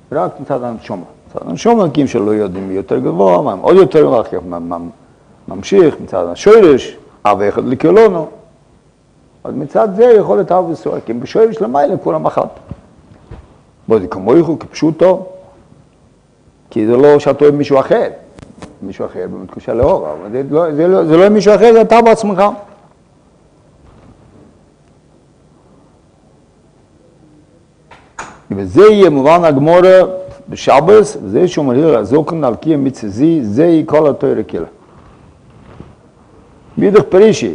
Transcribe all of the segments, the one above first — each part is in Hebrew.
רק מצד הנשמה. מצד הנשמה, כי אם שלא יודעים מי יותר גבוה, עוד יותר גבוה, ממשיך מצד השורש, אב אחד לקלונו. אז מצד זה יכול להיות אב וסוער, כי בשורש למעלה כולם אחת. בוא זה כמויכו, כפשוטו, כי זה לא שאתה אוהב מישהו אחר. מישהו אחר במתקושה לאור, אבל זה לא מישהו אחר, זה אתה בעצמך. וזה יהיה מובן הגמורה בשבס, זה שאומר הזוקן על קיים מצזי, זה יהיה כל התורה כלה. בידך פרישי.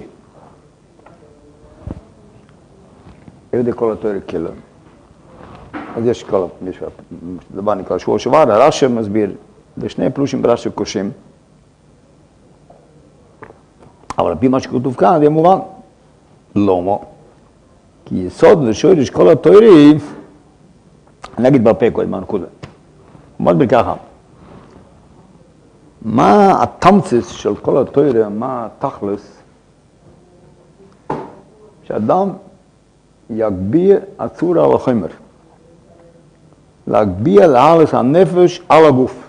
איך זה כל התורה כלה? אז יש כל, דבר נקרא שבוע שעבר, הרש"י מסביר, בשני פלושים ברש"י קושים. אבל על פי מה שכתוב כאן, זה מובן. למה? כי יסוד ושורש כל התורה, אני אגיד בפה קודם מה נקודה. הוא אומר ככה, מה התמצס של כל התורה, מה התכלס, שאדם יגביה הצורה על החומר. להגביה להלס הנפש על הגוף.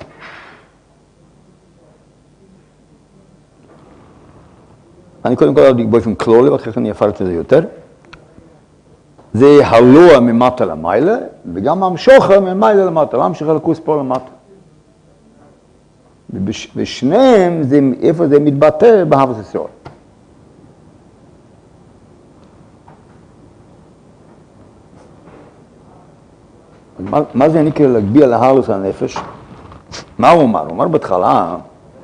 אני קודם כל אגיד באופן כללי, ואחרי כן אני אפרט את זה יותר. זה הלוע ממטה למעלה, וגם המשוכר ממעלה למטה, להמשיך לכוס פה למטה. ושניהם, איפה זה מתבטא באהבת ישראל. מה זה נקרא להגביה להלוס הנפש? מה הוא אומר? הוא אומר בהתחלה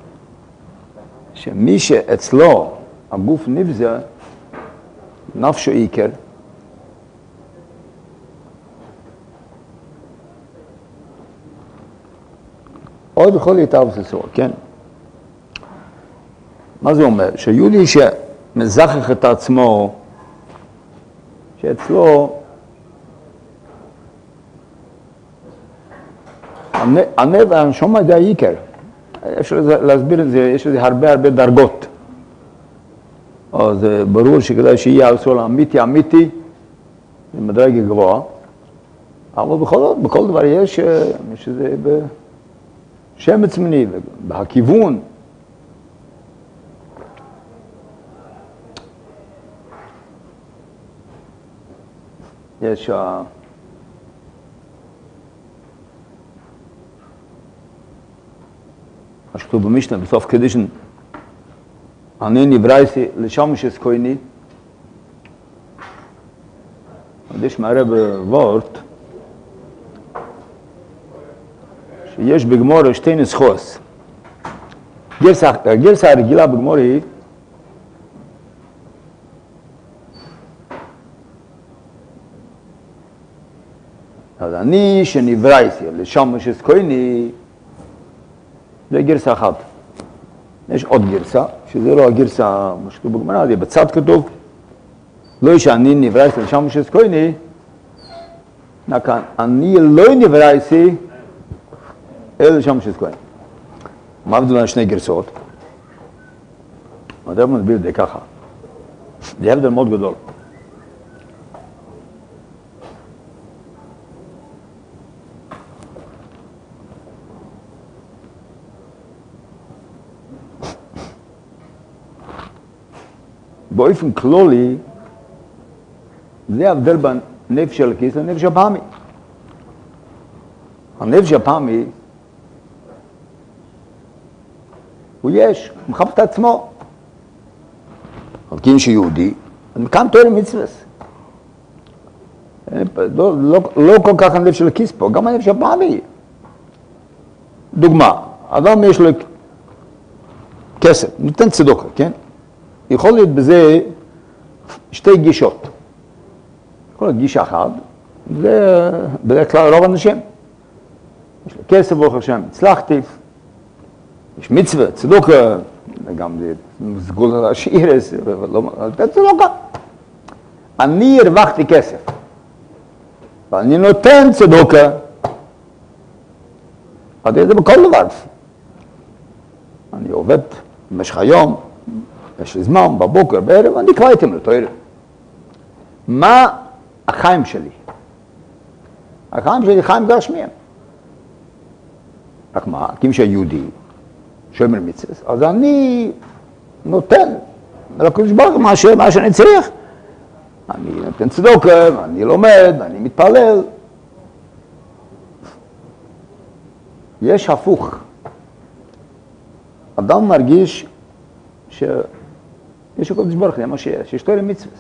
שמי שאצלו הגוף נבזה, נפשו עיקר, עוד יכול להתאהב ססור, כן? מה זה אומר? שיהודי שמזכח את עצמו, שאצלו הנשמה זה העיקר. אפשר להסביר את זה, יש לזה הרבה דרגות. אז ברור שכדאי שיהיה הסול האמיתי, זה מדרג גבוה, אבל בכל דבר יש שזה בשם עצמני, בהכיוון. יש מה שכתוב במשנה, בסוף קדישן, אני נברייתי לשמש כהני. יש מערה בוורט, שיש בגמורה שתי נסחוס. הגרסה הרגילה בגמורה היא, אז אני שנברייתי לשמש כהני, זה גרסה אחת. יש עוד גרסה, שזה לא הגרסה, מה שכתוב בגמרא, זה בצד כתוב, לא שאני נברייתי לשמש כהני, אני לא נברייתי אלא לשמש כהני. מה הבדל בין שני גרסאות? אני מסביר את זה ככה. זה הבדל מאוד גדול. באופן כללי, זה ההבדל בין נפש של הכיס לנפש הפעמי. הנפש הפעמי, הוא יש, הוא מחפש את עצמו. אבל כי אם שיהודי, אז מכאן תואר מצווס. לא כל כך הנפש של הכיס פה, גם הנפש הפעמי. דוגמה, אדם יש לו כסף, ניתן צדוקה, כן? יכול להיות בזה שתי גישות. יכול להיות גישה אחת, זה בדרך כלל רוב האנשים. יש לו כסף ברוך השם, הצלחתי, יש מצווה, צדוקה, וגם זה סגול על השירס, אבל צדוקה. אני הרווחתי כסף, ואני נותן צדוקה, אז זה בכל דבר. אני עובד במשך היום, יש לי זמן, בבוקר, בערב, אני כבר הייתם לתואר. מה החיים שלי? החיים שלי חיים גשמיים. רק מה, כי שהיהודי שומר מצוות, אז אני נותן לקדוש ברוך הוא מה שאני צריך. אני נותן צדוקה, אני לומד, אני מתפלל. יש הפוך. אדם מרגיש שיש הקדוש ברוך הוא, זה מה שיש תורה מצוות.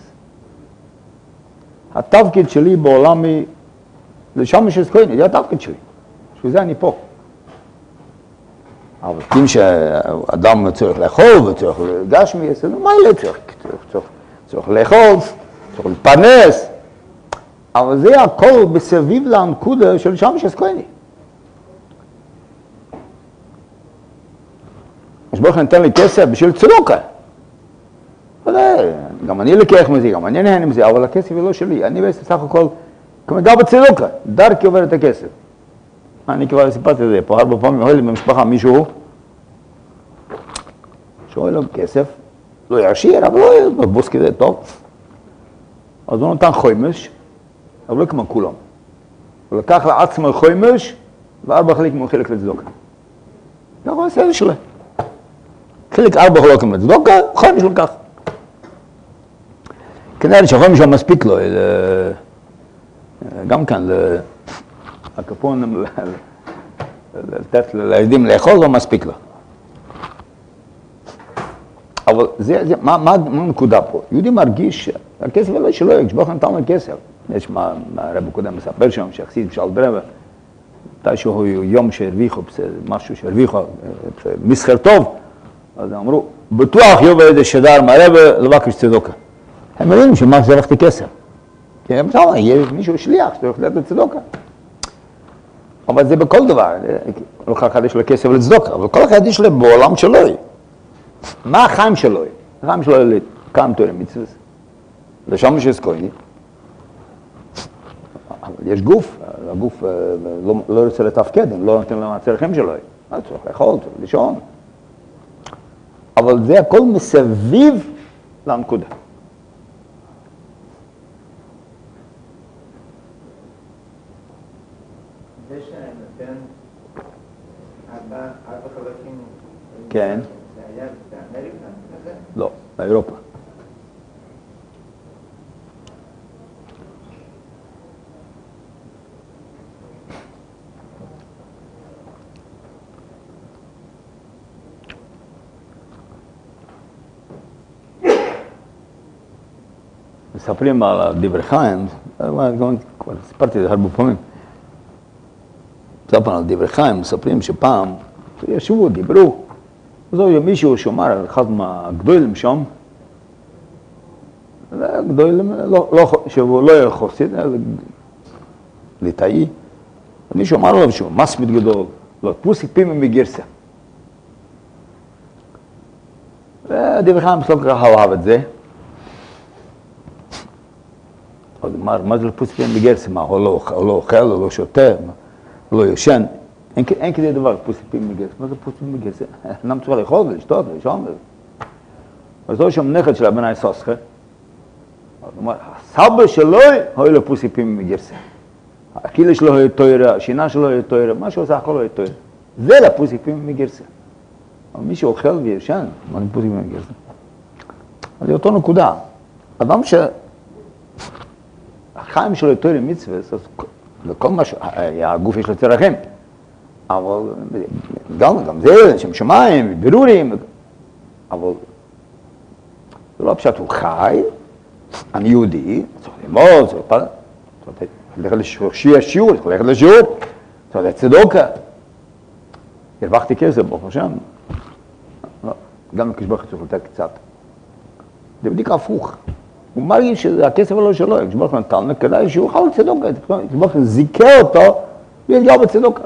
התפקיד שלי בעולם היא לשמש את כהן, זה התפקיד שלי. בשביל זה אני פה. אבל אם שאדם צריך לאכול וצריך גשמי, מה יהיה צריך לאכול, צריך להתפרנס, אבל זה הכל בסביב לנקודה של שמש את כהן. אז ברוך נתן לי כסף בשביל צדוקה. גם אני לקח מזה, גם אני נהנה מזה, אבל הכסף הוא לא שלי. אני בסך הכל, כמובן בצדוקה, דרכי עובר את הכסף. אני כבר סיפרתי את זה פה, הרבה פעמים אוהל במשפחה מישהו, שואל לו כסף, לא יעשיר, אבל לא בבוס כזה טוב. אז הוא נתן חומש, אבל לא כמו כולם. הוא לקח לעצמו חומש, וארבע חלק חלק לצדוקה. ככה הוא עשה שלו. חלק ארבע חלקים לצדוקה, חומש לקח. כנראה שהחומש לא מספיק לו, גם כאן, הקפון לתת לילדים לאכול לא מספיק לו. אבל מה הנקודה פה? יהודי מרגיש שהכסף לא שלו, כשברוך נתן לו כסף. יש מה הרב הקודם מספר שם, שהחסיד שאל ברבא, מתישהו יום שהרוויחו, משהו שהרוויחו, מסחר טוב, אז אמרו, בטוח יובא איזה שדר מהרבא לבקש צדוקה. הם יודעים שמה זרחתי כסף. כי הם אמרו, יהיה מישהו שליח, שצריך לתת לצדוקה. אבל זה בכל דבר, לא אחד יש לו כסף לצדוקה, אבל כל אחד יש לו בעולם שלו. מה החיים שלו? החיים שלו לכמה תורה מצוות. לשמש את כהן. אבל יש גוף, הגוף לא רוצה לתפקד, לא נותן לו מהצרכים שלו. צריך לאכול, צריך לישון. אבל זה הכל מסביב לנקודה. זה שנותן ארבע חלקים. כן. זה היה באמריקה? לא, באירופה. מספרים על דברי חיים, כבר סיפרתי את זה הרבה פעמים. מספרים על דברי חיים, מספרים שפעם ישבו, דיברו, אז מישהו שאומר, אחד מהגדולים שם, גדולים, שהוא לא היה חסיד, אלא ליטאי, מישהו אמר לו שהוא מסמיד גדול, לא, פוסק פימי מגרסה. ודברי חיים לא ככה אוהב את זה. אז אמר, מה זה לפוסק פימי מגרסה? מה, הוא לא אוכל, הוא לא שותה, הוא לא יושן. אין כזה דבר, פוסק פימי מגרסה. מה זה פוסק פימי מגרסה? אינם צריך לאכול ולשתות ולישון. אז הוא שם נכד של הבן סוסחה. אז הוא אמר, הסבא שלו היה לו פוסק פימי מגרסה. האכילה שלו היה תוירה, השינה שלו היה תוירה, מה שהוא עושה הכל היה תוירה. זה לפוסק פימי מגרסה. אבל מי שאוכל וישן, מה זה פוסק פימי מגרסה? אז זה אותו נקודה. אדם שהחיים שלו תוירה מצווה, אז לכל מה שהגוף יש לו צרכים. אבל גם זה, שם שמיים, בירורים, אבל זה לא פשוט, הוא חי, אני יהודי, צריך ללמוד, צריך ללכת לשיעור, צריך ללכת לשיעור, צריך לצדוקה. הרווחתי כסף, ברוך השם. גם לקדוש ברוך הוא צריך לתת קצת. זה בדיוק הפוך. הוא מרגיש שהכסף לא שלו, הקדוש ברוך הוא נתן לו כדאי שהוא יוכל לצדוקה. הקדוש ברוך הוא זיכה אותו ויתגע בצדוקה.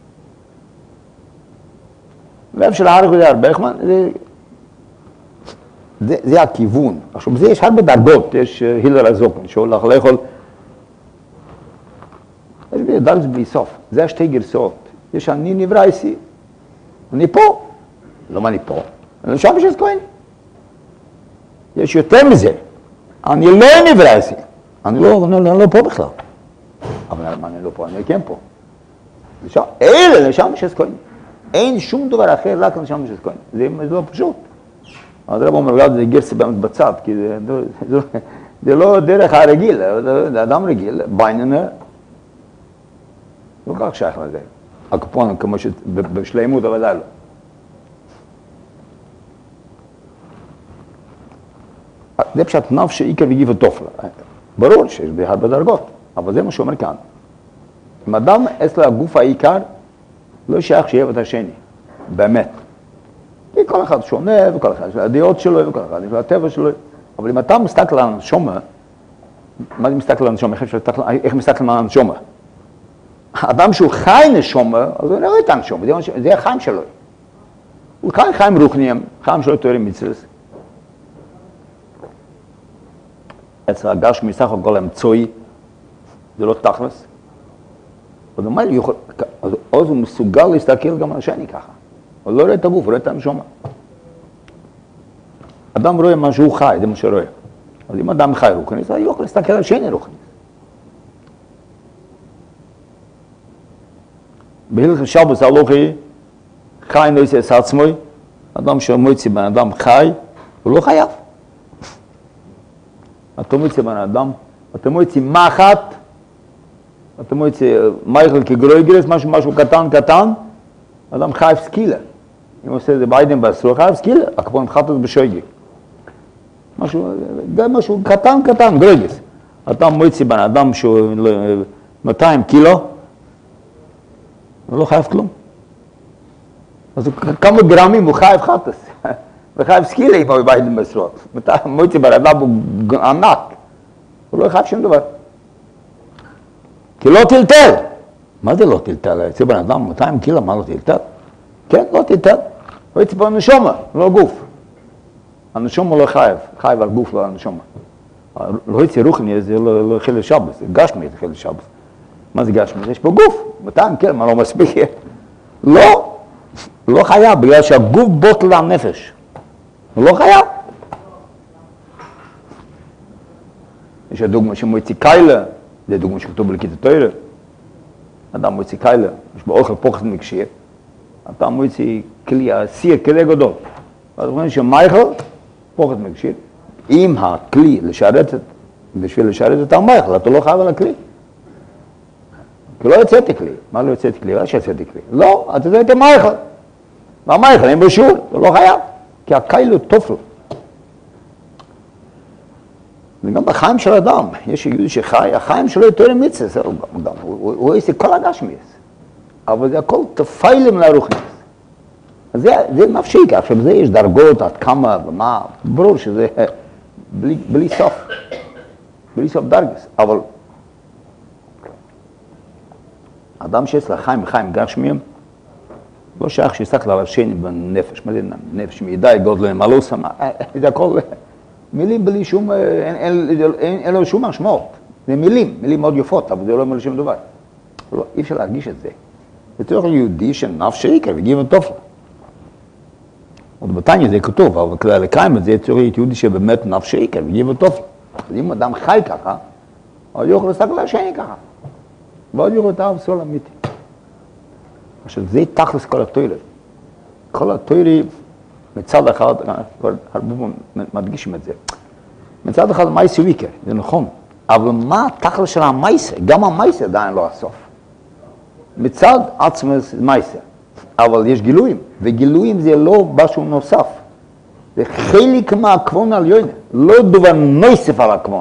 ואיפה של הארץ וזה הרבה, זה הכיוון. עכשיו, בזה יש הרבה דרגות, יש הילר הזוקן, שהולך לאכול. יש דרגות בסוף, זה השתי גרסאות. יש אני נברא איסי, אני פה. לא מה אני פה, אני שם בשביל כהן. יש יותר מזה, אני לא נברא איסי, אני לא פה בכלל. אבל אני לא פה, אני כן פה. אלה, לשם בשביל כהן. אין שום דבר אחר, רק הנשמה של כהן. זה לא פשוט. אז הרב אומר, זה גרסה באמת בצד, כי זה לא דרך הרגיל, זה אדם רגיל, בייננה, לא כך שייך לזה. הקופון כמו שבשלימות, אבל לא. זה פשוט נפש עיקר וגיב ותופלה. ברור שיש הרבה דרגות, אבל זה מה שאומר כאן. אם אדם אצלו הגוף העיקר, לא שייך שיהיה את השני, באמת. כי כל אחד שונה, וכל אחד יש לו הדעות שלו, וכל אחד יש לו הטבע שלו. אבל אם אתה מסתכל על הנשומה, מה זה מסתכל על הנשומה? איך מסתכל על הנשומה? האדם שהוא חי נשומה, אז הוא נראה את הנשומה, זה החיים שלו. הוא חי חיים רוחניים, חיים שלו תוארים מצלס. אצל הגשמי סך הכל אמצעי, זה לא תכלס. אז הוא מסוגל להסתכל גם על השני ככה. הוא לא רואה את הגוף, הוא רואה את הנשומה. אדם רואה מה שהוא חי, זה מה שרואה. אז אם אדם חי רוחניס, אז יוכל להסתכל על שני רוחניס. בהלכות שבס הלוכי, חי נעשה את עצמוי, אדם שמוציא בן אדם חי, הוא לא חייב. אתה מוציא בן אדם, אתה מוציא מחט, אתה מוציא מייכל כגרויגרס, משהו קטן, אדם חייב סקילה. אם עושה את זה ביידן בעשרו, חייב סקילה, הכפון מחט את בשויגי. משהו קטן, גרויגרס. אתה מוציא בן אדם שהוא 200 קילו, הוא לא חייב כלום. אז כמה גרמים הוא חייב חטס. וחייב סקילה אם הוא ביידן בעשרו. מוציא בן אדם הוא ענק. הוא לא חייב שום דבר. כי לא טלטל. מה זה לא טלטל? יצא בן אדם 200 קילו, מה לא טלטל? כן, לא טלטל. הוא יצא פה נשומה, לא גוף. הנשומה לא חייב על גוף, לא על נשומה. לא יצא רוחני, זה לא חיל לשבס, זה גשמי, זה חיל לשבס. מה זה גשמי? יש פה גוף, 200 קילו, מה לא מספיק? לא חייב, בגלל שהגוף בוטל לנפש. הוא לא חייב. יש הדוגמה שמוציא קיילה, זה דוגמה שכתוב בליקית התורה. אדם מוציא קיילה, יש בו אוכל פוחד מקשיר. אדם מוציא כלי, הסיר, כלי גדול. אז אומרים שמייכל, פוחד מקשיר. אם הכלי בשביל לשרת את המייכל, אתה לא חייב על הכלי. כי לא יצאתי כלי. מה לא יצאתי כלי? לא שיצאתי כלי. לא, אתה יצאתי מייכל. והמייכל אין בשיעור, אתה לא חייב. כי הקיילה הוא תופל. וגם בחיים של אדם, יש יהודי שחי, החיים שלו יותר מצווה, הוא עושה כל הגשמיס, אבל זה הכל תפילם לרוחניס. אז זה נפשי, עכשיו זה יש דרגות עד כמה ומה, ברור שזה בלי סוף דרגס, אבל אדם שיש לה חיים גשמיים, לא שייך שיסתכל על השני בנפש, מה זה נפש מידי גודל, מה לא שמה, זה הכל מילים בלי שום, אין לו שום משמעות. זה מילים מאוד יפות, אבל זה לא אומר שום דבר. לא, אי אפשר להרגיש את זה. זה צריך יהודי שנפש עיקר וגיב ותופלה. עוד בתניא זה כתוב, אבל כדי לקיים את זה צריך יהודי שבאמת נפש עיקר וגיב ותופלה. אז אם אדם חי ככה, אז יוכל להסתכל על השני ככה. ועוד יוכל את האב סול אמיתי. עכשיו זה תכלס כל התורה. כל התורה מצד אחד, כבר הרבה מדגישים את זה. מצד אחד מייסה ויקר, זה נכון. אבל מה התכלס של המייסה? גם המייסה עדיין לא הסוף. מצד עצמס מייסה. אבל יש גילויים, וגילויים זה לא משהו נוסף. זה חלק מהכוון העליון, לא דבר נוסף על הכוון.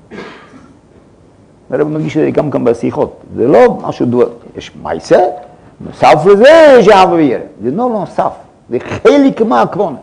הרב מדגיש את זה גם כאן בשיחות. זה לא משהו דבר, יש מייסה, נוסף לזה יש אהבה ויראה. זה לא נוסף. זה חלק מהכוונה.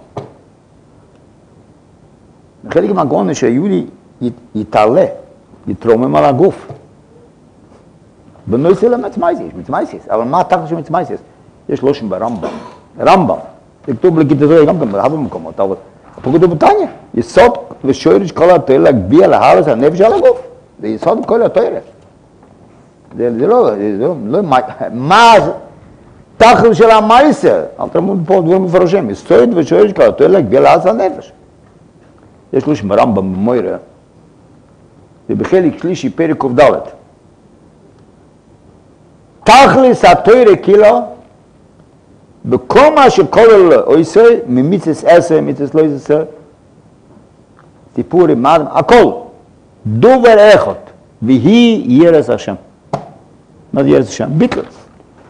חלק מהכוונה שהיהודי יתעלה, יתרומם על הגוף. בנושא למצמייסיס, מצמייסיס. אבל מה התכלס של מצמייסיס? יש לושן ברמב"ם. זה כתוב בליקית התורה גם כן בהרבה מקומות, אבל פה כתוב בתניא. יסוד ושורש כל התורה להגביה להרס הנפש על הגוף. זה יסוד כל התורה. זה לא מה זה? תכלס של המייסר, אל תרמוד פה דברים מפרשים, יסוד ושורש כל התורה להגביה להרס הנפש. יש לושן ברמב"ם במוירה, זה בחלק שלישי פרק ק"ד. תכלס התורה כאילו בכל מה שכל עושה, ממיצס עשר, מיצס לא עשר, סיפורים, הכל, דובר אחד, והיא ירס השם. מה זה ירס השם? ביטלס.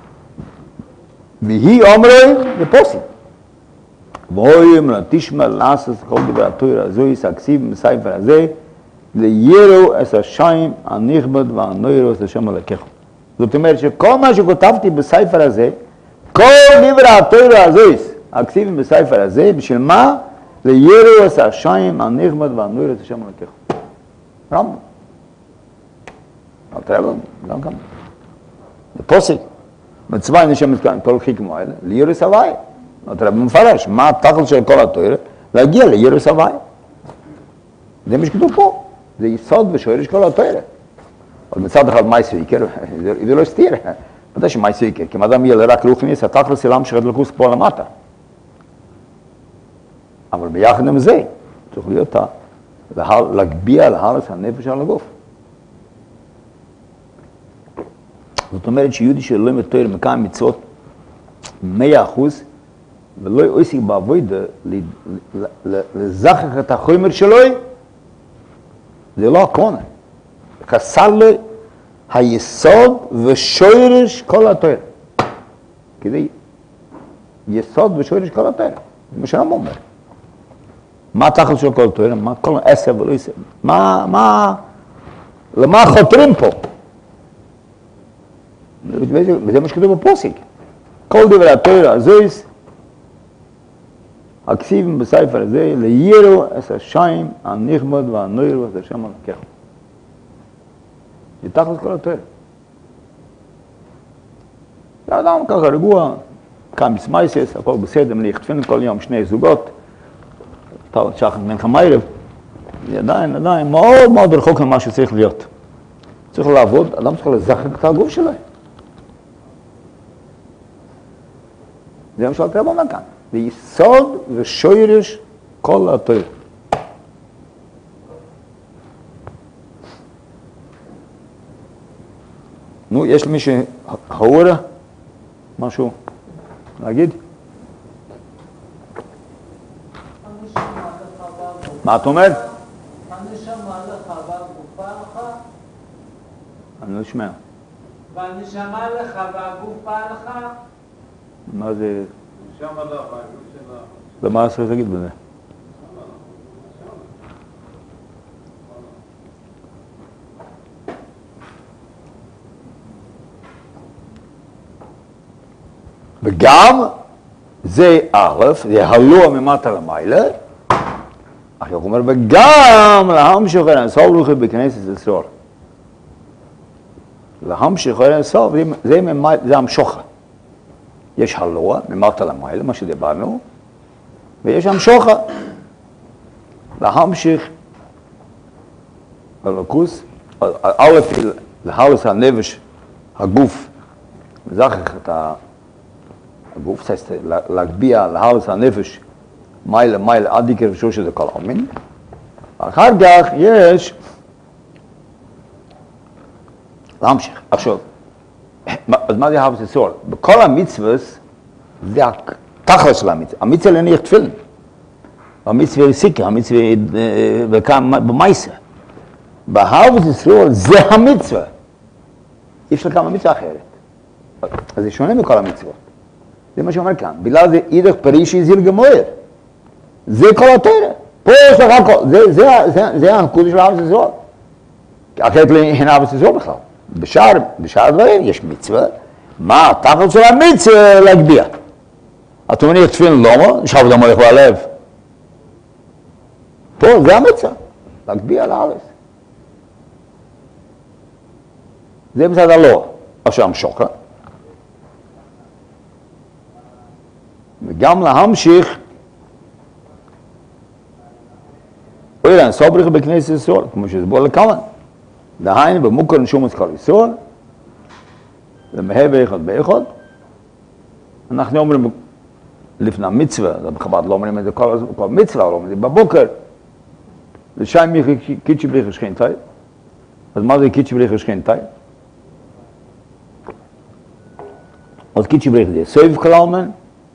והיא אומרים, זה פוסק. ואוים לתשמע לעשות כל דבר התורה הזו, הכסיב בספר הזה, לירו את השם הנכבד והנוירו את השם הלקחו. זאת אומרת שכל מה שכותבתי בספר הזה, כל דבר התורה הזו, הכסיבים בספר הזה, בשביל מה? לירו את השם הנכבד והנוירו את השם הלקחו. רמב"ם. אל תראה לו, גם כאן. זה פוסק. מצווה נשמת כאן, כל חיכמו האלה, לירוס הוואי. אתה רב מפרש, מה התכל של כל התורה? להגיע לירוס הוואי. זה מה שכתוב פה. זה יסוד ושורש כל התורה. אבל מצד אחד מייסו עיקר, זה לא הסתיר. ודאי שמייסו עיקר, כי אם אדם יהיה רק רוחניס, התכל של עם שחד לקוס פה למטה. אבל ביחד עם זה, צריך להיות להגביע להרס הנפש על הגוף. זאת אומרת שיהודי שלא מתואר מקיים מצוות 100%, ולא עוסק בעבודה לזכח את החומר שלו, זה לא הכונה. חסר לו היסוד ושורש כל התורה. כדי יסוד ושורש כל התורה. זה מה שהרמב"ם אומר. מה התכלס של כל התורה? מה כל עשר ולא עשר? למה חותרים פה? וזה מה שכתוב בפוסק. כל דבר התורה הזויס, הכסיבים בספר הזה, לירו את השם הנכבד והנוירו את השם הלקחו. זה תכלס כל התורה. האדם ככה רגוע, קם בסמייסס, הכל בסדר, מליך תפילין כל יום 2 זוגות, טעות שחר מנחה מיירב, זה עדיין מאוד מאוד רחוק ממה שצריך להיות. צריך לעבוד, אדם צריך לזכר את הגוף שלו. זה מה שאתה אומר כאן. זה יסוד ושורש כל התורה. נו, יש למי שהאורה משהו להגיד? מה את אומרת? הנשמה לך והגופה לך? אני לא שומע. והנשמה לך והגופה לך? מה זה? נשמה לך, הגוף שלך. למה צריך להגיד בזה? וגם זה א', זה הלוע ממטה למעלה, אחר הוא אומר, וגם להמשיך אין הסוף רוחי בכנסת ישראל. להמשיך אין הסוף, זה המשוכה. יש הלוע ממטה למעלה, מה שדיברנו, ויש המשוכה. להמשיך בלוקוס, א', להלוס הנפש, הגוף, מזכח את הגוף, להגביע, להלוס הנפש, מיילה, עד עיקר ושורש זה כל העלמין. אחר כך יש להמשיך. עכשיו, אז מה זה אהבת ישראל? בכל המצוות, זה התכל'ס של המצווה. המצווה להניח תפילין. המצווה רסיקה, המצווה וכאן במייסה. באהבת ישראל זה המצווה. אי אפשר כמה מצווה אחרת. אז זה שונה מכל המצוות. זה מה שאומר כאן. בגלל זה אידך פרישי זיל גמויר. זה כל התורה. פה יש לך הכל. זה הנקודה של אהבת ישראל. אחרת אין אהבת ישראל בכלל. בשאר הדברים יש מצווה. מה התכל'ס של המצווה להגביע? אתה מניח תפילין למה? שב אדם הולך בלב. פה זה המצווה. להגביע לארץ. זה מצד הלא. עכשיו המשוקה. וגם להמשיך אולי סובריך בכנסת ישראל, כמו שזה בוא לכאן. דהיינו במוקר נשום את כל ישראל, ומהווה אחד באחד. אנחנו אומרים לפני המצווה, זה בחב"ד לא אומרים את זה כל מצווה, לא אומרים את זה בבוקר. לשם קידשי בריך השכינתאי. אז מה זה קידשי בריך השכינתאי? אז קידשי בריך זה סויב כללמן,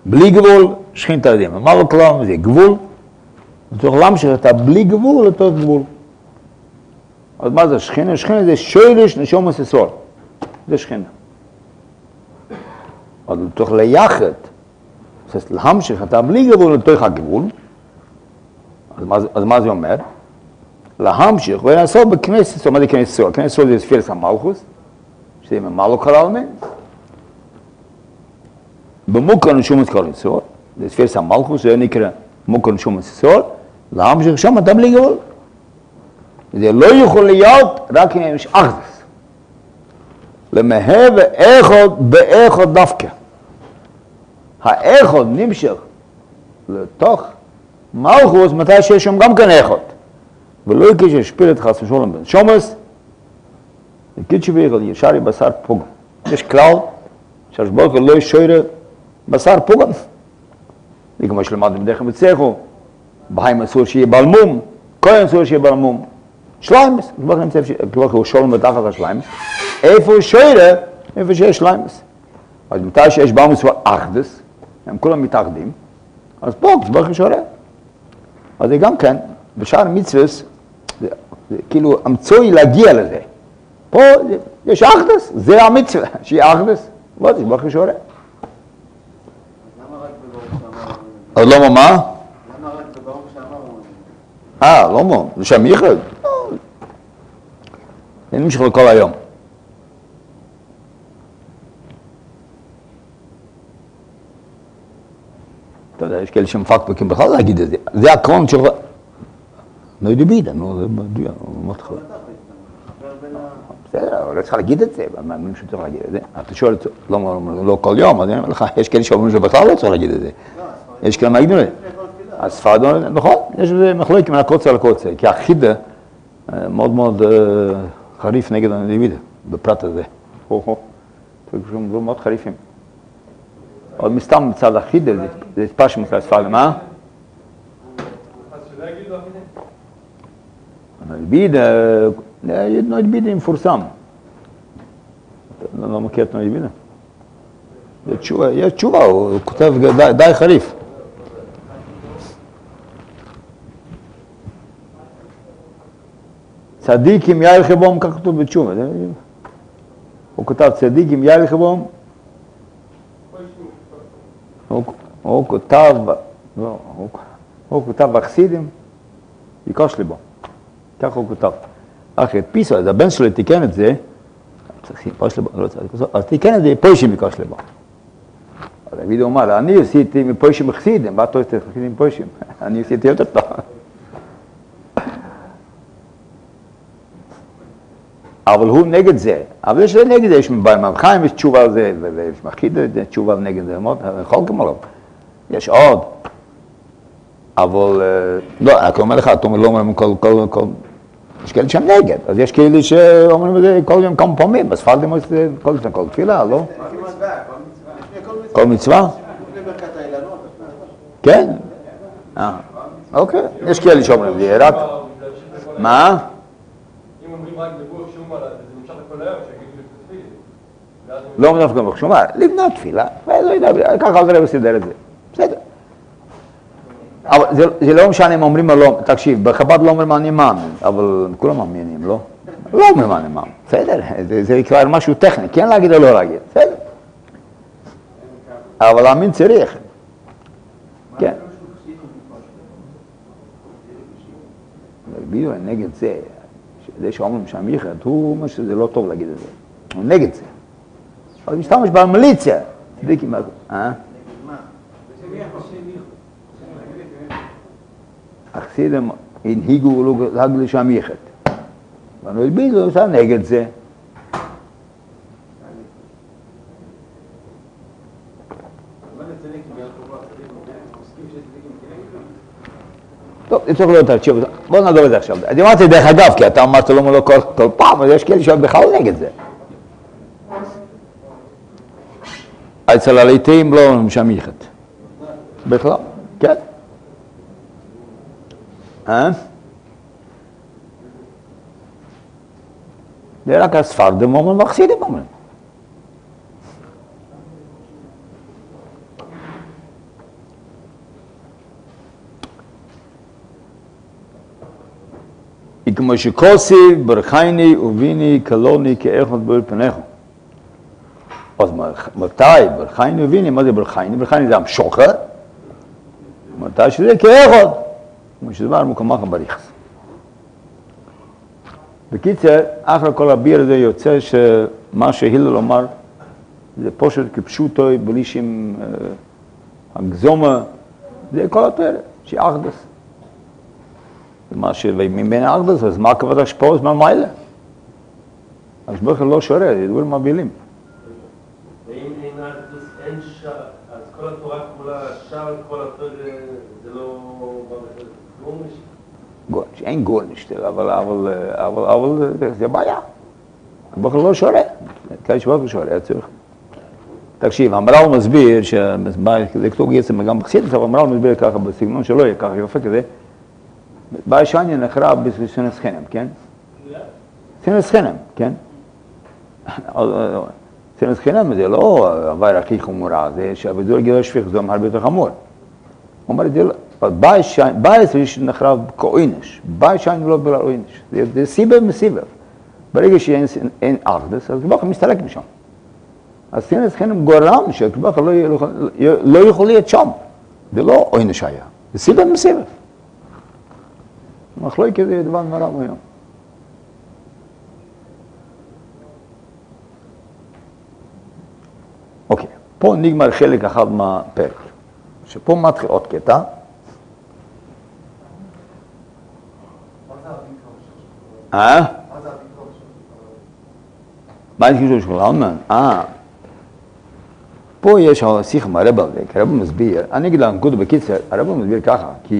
בלי גבול, שכינתה יודעים. מה לא כלל זה גבול? וצריך להמשיך את בלי גבול לתוך גבול. אז מה זה שכינה? שכינה זה שורש נשומת ישראל. זה שכינה. אז צריך ליחד, להמשיך את בלי גבול לתוך הגבול. אז מה זה אומר? להמשיך ולעשות בכנסת ישראל. מה זה כנסת ישראל? כנסת ישראל זה ספירת המלכות, שזה מה לא כלל מהם. במוקר נשומת כל ישראל, זה ספירת המלכות, זה נקרא מוקר נשומת ישראל, להמשיך שם את בלי גבול. זה לא יכול להיות רק אם יש אחדות. למהב אחד באחד דווקא. האחד נמשך לתוך מלכות מתי שיש שם גם כן אחד. ולא יקש ישפיל את חס ושלום בן שומס, יקד שביכל ישרי בשר פוגם. יש כלל שהשבולך לא ישוירה בשר פוגם. זה כמו שלמדנו בדרך בצחו, בהיים אסור שיהיה בעל מום, כהן אסור שיהיה בעל מום. שליימס, כבר הוא שולם בתחת השליימס. איפה הוא שוירה? איפה שיש שליימס. אז מתי שיש בעל מסוים אחדס, הם כולם מתאחדים, אז פה כבר הוא שורה. אז זה גם כן, בשאר המצוות, זה כאילו המצוי להגיע לזה. פה יש אחדס, זה המצווה, שיהיה אחדס, זה כבר הוא שורה. למה רק בברוך שאמר? אז לא מה? למה רק בברוך שאמר? לא מה, זה שם ייחד. זה נמשך לכל היום. אתה יודע, יש כאלה שמפקפקים בכלל להגיד את זה. זה הקרון שלך. לא יודע בידה, זה מדויק, הוא מאוד חלק. בסדר, אבל לא צריך להגיד את זה, מאמינים שצריך להגיד את זה. אתה שואל, לא כל יום, אז אני אומר לך, יש כאלה שאומרים שבכלל לא צריך להגיד את זה. יש כאלה מהגידו את זה. הספרד, נכון, יש איזה מחלוקת מן הקוצר לקוצר, כי החידה מאוד מאוד חריף נגד הנבידה, בפרט הזה. זה מאוד חריפים. עוד מסתם מצד החידה, זה ספש מצד הספרד, מה? הנבידה, נבידה מפורסם. אתה לא מכיר את הנבידה? יש תשובה, הוא כותב די חריף. צדיק עם יאיר חבום, כך כתוב בתשובה. הוא כותב צדיק עם יאיר חבום. הוא כותב בחסידים, יקוש לבו. ככה הוא כותב. אחרי פיסו, אז הבן שלו תיקן את זה, אז תיקן את זה פוישים יקוש לבו. אז דוד אומר, אני עשיתי מפוישים בחסידים, מה אתה עושה חסידים פוישים? אני עשיתי יותר טוב. אבל הוא נגד זה, אבל יש נגד זה, יש במחיים יש תשובה על זה, ויש מחידה תשובה נגד זה, חולקים עליו, יש עוד, אבל, לא, אני אומר לך, אתה אומר, לא אומרים כל, יש כאלה שם נגד, אז יש כאלה שאומרים את זה כל יום כמה פעמים, בספרדים עושים כל תפילה, לא? כל מצווה? כן? אוקיי, יש כאלה שאומרים את זה, רק, מה? אם אומרים רק בברוך שאומר, זה נמשך לכל היום, שיגידו לתפילה. לא אומר בברוך שאומר, לבנות תפילה, לא יודע, ככה זה בסדר את זה, בסדר. אבל זה לא משנה אם אומרים או לא, תקשיב, בחב"ד לא אומרים אני מאמין, אבל כולם מאמינים, לא? לא אומרים אני מאמין, בסדר, זה כבר משהו טכני, כן להגיד או לא להגיד, בסדר. אבל להאמין צריך. כן. ביו נגד זה. זה שאומרים שם ייחד, הוא אומר שזה לא טוב להגיד את זה. הוא נגד זה. אבל משתמש במיליציה. צדיקים, החסידים הנהיגו להגיד לשם ייחד. ואנו הלבידו, הוא עושה נגד זה. טוב, זה צריך להיות תקשיב, בוא נדבר את זה עכשיו. אני אמרתי את זה דרך אגב, כי אתה אמרת לא כל פעם, אבל יש כאלה שבכלל נגד זה. אצל הליטאים לא אומרים שם ייחד. בכלל, כן. זה רק הספרדים אומרים והחסידים אומרים. כמו שכוסי, ברכייני וביני כלוני כאחד בועל פניך. אז מתי ברכייני וביני, מה זה ברכייני? ברכייני זה המשוחר. מתי שזה כאחד. כמו שדבר מוקמח בריחס. בקיצר, אחרי כל הביר הזה יוצא שמה שהילל אמר, זה פשוט כפשוטו, בלי שם הגזומה, זה כל התורה, שהיא אחדס. ומבין האחדס, אז מה כבוד השפעות מהמיילה? השבח לא שורה, זה דברים מבהילים. ואם אין אחדס, אין שער, אז כל התורה כולה, שער כל התורה, זה לא גורניש? גורניש, אין גורניש, אבל זה בעיה. השבח לא שורה, כאלה שבח לא שורה, צריך. תקשיב, המר"ל מסביר, זה כתוב יצא גם בחסידות, אבל המר"ל מסביר ככה בסגנון שלו, יהיה ככה יפה כזה, בעיה שאני נחרב בסינס חנם, כן? סינס חנם, כן? סינס חנם זה לא עבר הכי חמורה, זה שהבדור גילה שפיך, זה הרבה יותר חמור. הוא אומר, בעיה שנחרב כאוינש, בעיה שאני לא בגלל אוינש, זה סיבב מסיבב. ברגע שאין אחדס, אז כבר מסתלק משם. אז סינס חנם גורם שכבר לא יכול להיות שם, זה לא אוינש היה, זה סיבב מסיבב. מחלוי כזה דבר נורא היום. אוקיי, פה נגמר חלק אחד מהפרק, שפה מתחיל עוד קטע. מה זה הביקור שלך? מה זה הביקור שלך? מה זה קישור של רמב"ם? פה יש שיחה מהרבא על זה, כי הרבא מסביר, אני אגיד לנקודה בקיצר, הרבא מסביר ככה, כי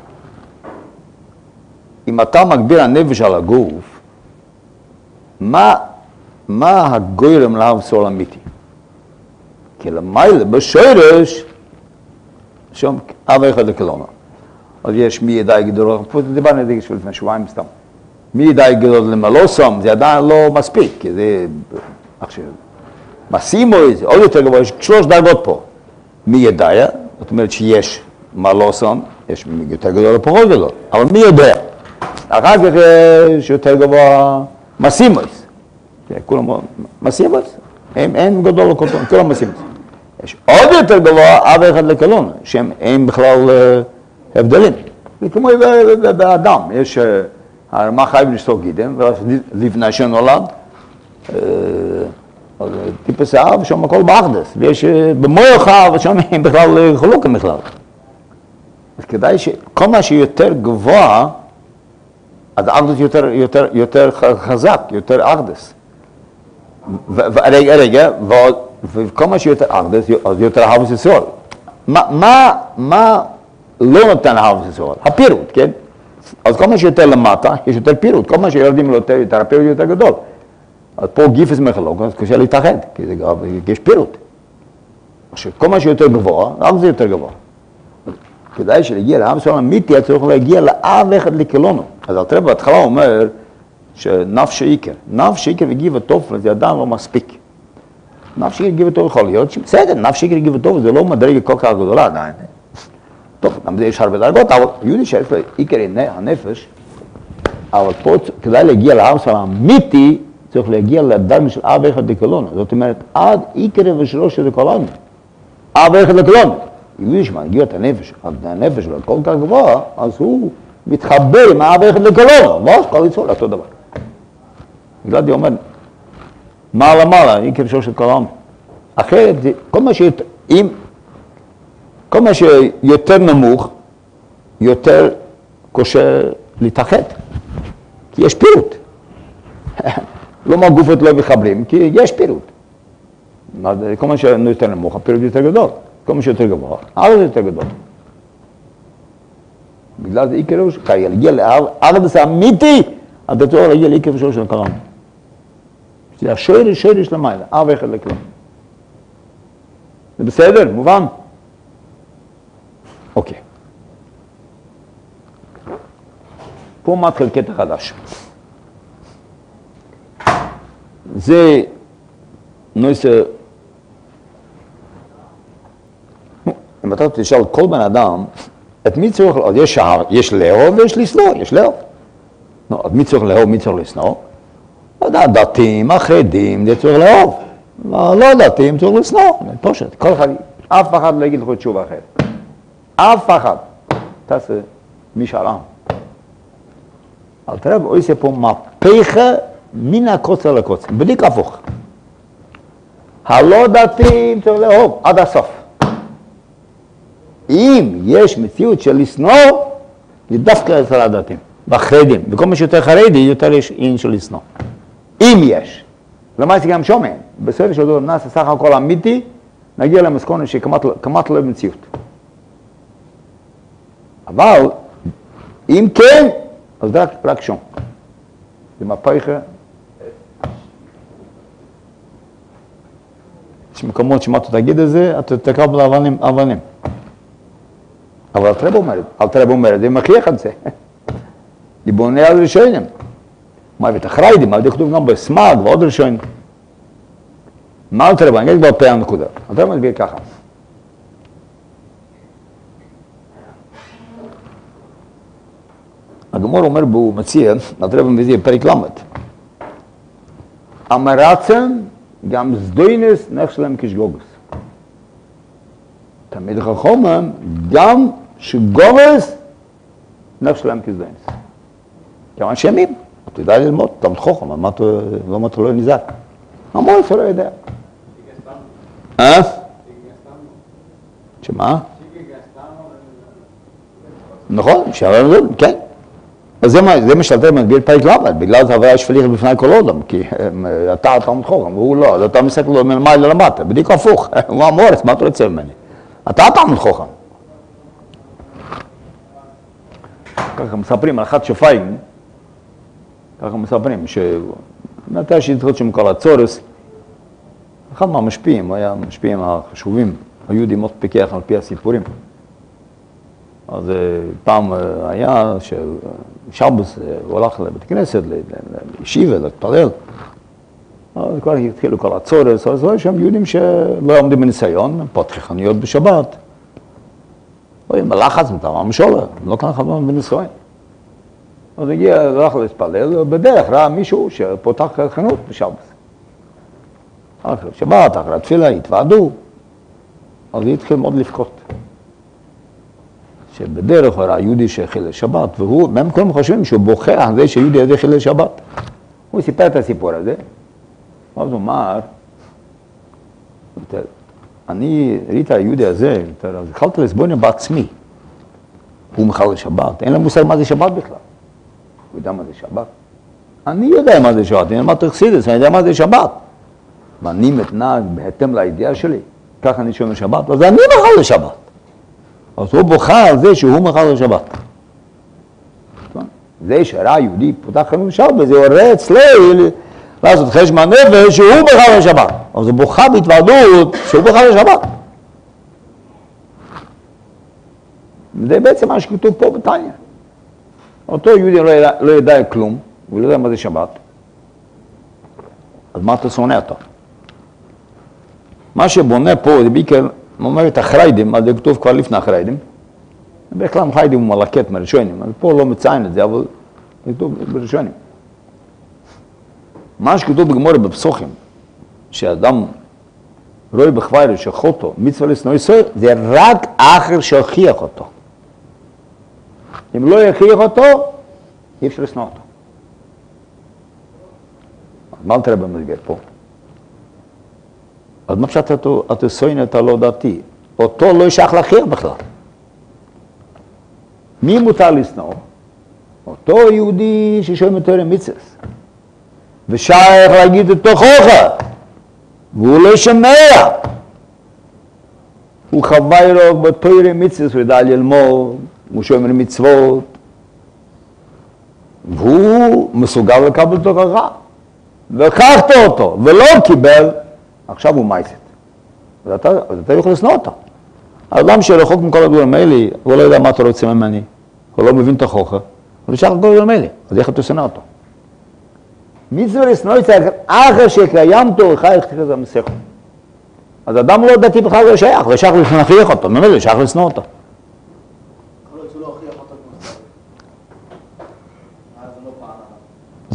אם אתה מגביר הנפש על הגוף, מה הגוירם להבסול אמיתי? כי למעלה בשורש, שם אב אחד לכלונה. אז יש מי ידעי גדול, פה דיברנו על זה לפני שבועיים סתם. מי ידעי גדול למלוסם, זה עדיין לא מספיק, כי זה עכשיו, מסימו זה עוד יותר גבוה, יש 3 דרגות פה. מי ידעי, זאת אומרת שיש מלוסם, יש מי יותר גדול או פחות גדול, אבל מי יודע? אחר כך יש יותר גבוה מסימוס. כולם מסימוס, הם גדול לקוטון, כולם מסימוס. יש עוד יותר גבוה אב אחד לקלון, שהם בכלל הבדלים. כמו באדם, יש הרמה חייב לשתוק גידם, ולפני שנולד, טיפוס האב, שם הכל באחדס, ויש במוח האב, שם הם בכלל חלוקים בכלל. אז כדאי שכל מה שיותר גבוה, אז האחדס יותר חזק, יותר אחדס. רגע, וכל מה שיותר אחדס, אז יותר אהבת ישראל. מה לא נותן אהבת ישראל? הפירוט, כן? אז כל מה שיותר למטה, יש יותר פירוט. כל מה שיורדים לו יותר, הפירוט יותר גדול. אז פה גיפס מחלוק, אז קשה להתאחד, כי יש פירוט. עכשיו, כל מה שיותר גבוה, רק זה יותר גבוה. כדאי שלהגיע לאב ישראל אמיתי, צריך להגיע לאב אחד לקלונו. אז הרב בהתחלה אומר שנפש עיקר. נפש עיקר וגיב הטוב, זה עדיין לא מספיק. נפש עיקר וגיב הטוב יכול להיות, בסדר, נפש עיקר וגיב הטוב זה לא מדרגה כל כך גדולה עדיין. טוב, גם זה יש הרבה דרגות, אבל יהודי שיש לו עיקר הנפש, אבל פה כדאי להגיע לאב ישראל אמיתי, צריך להגיע לדרגה של אב אחד לקלונו. זאת אומרת, עד עיקר ושלוש שזה קולנו. אב אחד לקלונו. יהודי שמגיע את הנפש, הנפש שלו כל כך גבוה, אז הוא מתחבר עם האב אחד לקלונו, ואז כל יצור אותו דבר. גלעדי אומר, מעלה, עיקר ושלוש של קולנו. אחרת, כל מה שיותר נמוך, יותר קשה להתאחד, כי יש פירוט. לא מהגופות לא מחברים, כי יש פירוט. כל מה שיותר נמוך, הפירוט יותר גדול. כל מה שיותר גבוה, הארץ יותר גדול. בגלל זה עיקר ושלוש, להגיע לארץ האמיתי, אתה צריך להגיע לעיקר ושלוש של הקלון. זה השורש למעלה, אב אחד לכלום. זה בסדר? מובן? אוקיי. פה מתחיל קטע חדש. זה נושא, אם אתה תשאל כל בן אדם, את מי צריך, יש לאהוב ויש לסלוח, יש לאהוב. נו, אז מי צריך לאהוב, מי צריך לשנוא? לא יודע, דתיים, החרדים, זה צריך לאהוב. לא דתיים, צריך לשנוא. פושט, כל אחד, אף אחד לא יגיד לך תשובה אחרת. אף אחד. תעשה משאל עם. אבל תראה, הוא עושה פה מהפכה מן הקוצר לקוצר, בדיוק הפוך. הלא דתיים צריך לאהוב עד הסוף. אם יש מציאות של לשנוא, זה דווקא אצל הדתיים, בחרדים. וכל מה שיותר חרדי, יותר יש עניין של לשנוא. אם יש. למה זה גם שומן? בסדר של דבר נעשה סך הכל אמיתי, נגיע למסקנות שכמעט לא במציאות. אבל, אם כן, אז רק שום. זה מהפכה. יש מקומות שמעת תגיד את זה, אתה תקרב לאבנים. אבל אלתרעב אומרת, זה מכריח את זה. היא בונה על ראשונים. מה הבאת החרדים, מה כתוב גם בסמ"ג ועוד ראשונים. מה אלתרעב? אני אגיד כבר פה הנקודה. אלתרעב מסביר ככה. הגמור אומר בו מציע, אלתרעב מביא פרק למד. אמרצן גם זדוינס נחשלם כשגוגס. תמיד חכומם גם שגוגס נחשלם כשזדוינס. כמה שמים, אתה יודע ללמוד, אתה מתחוכם, למה אתה לא נזר? המון אתה לא יודע. שמה? נכון, כן. אז זה מה שאתה מסביר פרק למד, בגלל זה הוויה שפליך בפני כל אדם, כי אתה תלמיד חכם, והוא לא, אז אתה מסתכל לו מלמעלה למטה, בדיוק הפוך, הוא המורס, מה אתה רוצה ממני? אתה תלמיד חכם. ככה מספרים על אחד שפיים, ככה מספרים, שמתי שהתחיל שם כל הצורס, אחד מהמשפיעים, היה המשפיעים החשובים, היהודים מאוד פיקח על פי הסיפורים. אז פעם היה ששבוס הוא הלך לבית הכנסת, לישיבה, להתפלל. אז כבר התחילו כל הצורס, אז היו שם יהודים שלא עומדים בניסיון, פותחי חנויות בשבת. רואים, בלחץ מטעם המשולה, לא כאן חלום בניסיון. אז הגיע, הלך להתפלל, ובדרך ראה מישהו שפותח חנות בשבוס. אחרי שבת, אחרי התפילה, התוועדו. אז היא התחיל מאוד לבכות. שבדרך הוא ראה יהודי שהחיל לשבת, והם כולם חושבים שהוא בוכה על זה שיהודי הזה חיל לשבת. הוא סיפר את הסיפור הזה, אז הוא אמר, אני ראיתי היהודי הזה, אז התחלתי לסבול בעצמי. הוא מחל לשבת, אין לו מושג מה זה שבת בכלל. הוא יודע מה זה שבת. אני יודע מה זה שבת, אני למדתי חסידות, אני יודע מה זה שבת. ואני מתנהג בהתאם לידיעה שלי, ככה אני שומר שבת, אז אני מחל לשבת. אז הוא בוכה על זה שהוא מחל לשבת. זה שראה יהודי פותח חנות שבת, וזה עורר אצלי לעשות חשבון נפש שהוא מחל לשבת. אז הוא בוכה בהתוועדות שהוא מחל לשבת. זה בעצם מה שכתוב פה בתניא. אותו יהודי לא ידע כלום, הוא לא יודע מה זה שבת. אז מה אתה שונא אותו? מה שבונה פה זה בעיקר, אומר את החרדים, אז זה כתוב כבר לפני החרדים. בכלל החרדים הוא מלקט מראשונים, אז פה לא מציין את זה, אבל זה כתוב בראשונים. מה שכתוב בגמור בפסוחים, שאדם רואה בחוויה שחותו, מצווה לשנוא ישראל, זה רק אחר שהוכיח אותו. אם לא יכריח אותו, אי אפשר לשנוא אותו. מה אלתרעב מסביר פה? אז מה פשוט אתה שונא את הלא דתי? אותו לא שייך להכריח בכלל. מי מותר לשנוא? אותו יהודי ששומע תורה מצוות. ושייך להגיד את תוכחה, והוא לא שומע. הוא חווי לו בתורה מצוות, הוא ידע ללמוד, הוא שומר מצוות, והוא מסוגל לקבל תוכחה. והכרחת אותו, ולא קיבל, עכשיו הוא מייסט. אז אתה יכול לשנוא אותו. האדם שרחוק מכל הדברים האלה, הוא לא יודע מה אתה רוצה ממני, הוא לא מבין את החוכר, הוא נשאר כל הדברים האלה, אז איך אתה שונא אותו? מצווה לשנוא צריך אחר שקיימתו, חייך תכף המסכת. אז אדם לא דתי בכלל לא שייך, לא שייך להכריח אותו, ממילא לא שייך לשנוא אותו. יכול להיות שהוא לא הוכיח אותו כמו שצריך. אז הוא לא פעל.